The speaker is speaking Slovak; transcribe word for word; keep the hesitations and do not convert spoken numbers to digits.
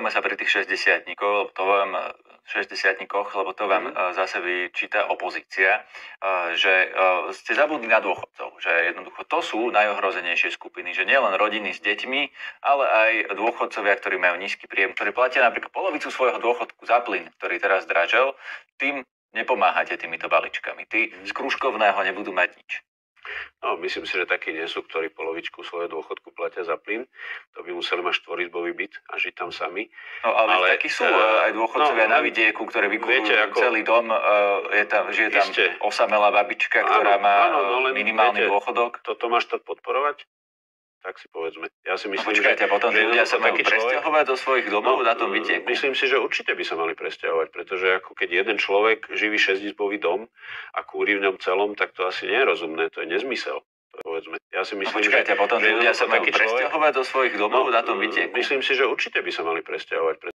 zastavme sa pri tých šesťdesiatnikoch, lebo to vám, šesťdesiatnikoch, lebo to vám mm. zase vyčíta opozícia, že ste zabudli na dôchodcov, že jednoducho to sú najohrozenejšie skupiny, že nielen rodiny s deťmi, ale aj dôchodcovia, ktorí majú nízky príjem, ktorí platia napríklad polovicu svojho dôchodku za plyn, ktorý teraz zdražel, tým nepomáhate týmito balíčkami. Tí z krúžkovného nebudú mať nič. No, myslím si, že takí nie sú, ktorí polovičku svojho dôchodku platia za plyn. To by museli mať štvorizbový byt a žiť tam sami. No, ale, ale takí sú uh, aj dôchodcovia no, na vidieku, ktorí vykupujú ako... celý dom. Uh, je tam, žije tam Ešte. osamelá babička, ktorá áno, má áno, no, len, minimálny viete, dôchodok. Toto máš to podporovať? Tak si povedzme. Ja si myslím, no, počkajte, že, potom že ľudia sa majú presťahovať do svojich domov no, na tom vidieku. Myslím si, že určite by sa mali presťahovať, pretože ako keď jeden človek živí šesťizbový dom a kúri v ňom celom, tak to asi nie je rozumné, to je nezmysel. Povedzme. Ja si myslím, no, počkajte, že, potom že ľudia sa majú presťahovať do svojich domov no, na tom vidieku. Myslím si, že určite by sa mali presťahovať.